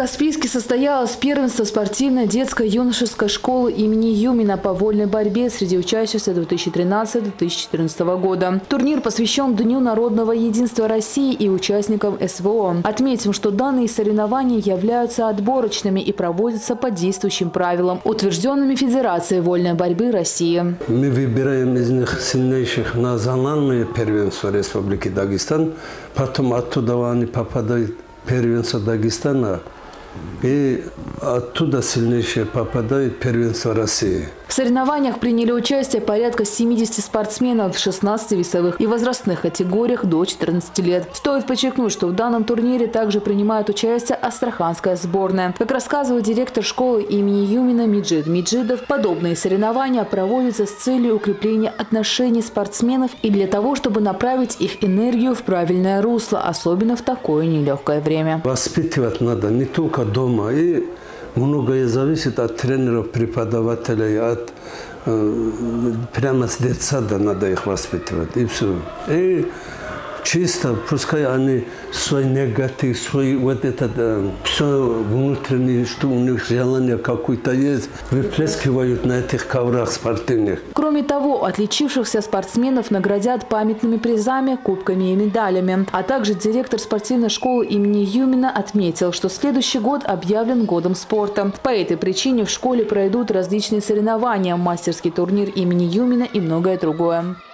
Каспийске состоялось первенство спортивной детско-юношеской школы имени Юмина по вольной борьбе среди учащихся 2013-2014 года. Турнир посвящен Дню народного единства России и участникам СВО. Отметим, что данные соревнования являются отборочными и проводятся по действующим правилам, утвержденными Федерацией вольной борьбы России. Мы выбираем из них сильнейших на национальное первенство Республики Дагестан, потом оттуда они попадают в первенство Дагестана. И оттуда сильнейшие попадают в первенство России. В соревнованиях приняли участие порядка 70 спортсменов в 16 весовых и возрастных категориях до 14 лет. Стоит подчеркнуть, что в данном турнире также принимает участие астраханская сборная. Как рассказывает директор школы имени Юмина Меджид Меджидов, подобные соревнования проводятся с целью укрепления отношений спортсменов и для того, чтобы направить их энергию в правильное русло, особенно в такое нелегкое время. Воспитывать надо не только дома, и многое зависит от тренеров, преподавателей, прямо с детсада надо их воспитывать, и все. И чисто, пускай они свой негатив, свой вот этот, все внутреннее, что у них желание какое-то есть, выплескивают на этих коврах спортивных. Кроме того, отличившихся спортсменов наградят памятными призами, кубками и медалями. А также директор спортивной школы имени Юмина отметил, что следующий год объявлен годом спорта. По этой причине в школе пройдут различные соревнования, мастерский турнир имени Юмина и многое другое.